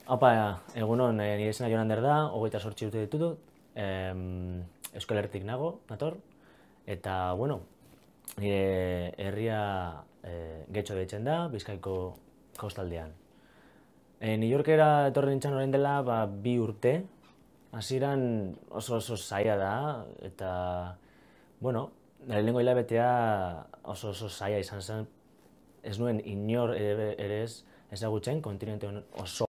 Haupa, egunon, nire izena Jon Ander da, 28 urte ditut, Euskal Herritik nago, nator, eta, bueno, nire herria Getxo deitzen da, Bizkaiko kostaldean. New Yorkera etorri nintzen orain dela, 2 urte, hasieran oso zaila da, eta, bueno, lehenengo hilabetea oso zaila izan zen, ez nuen inor ere ez ezagutzen kontinente oso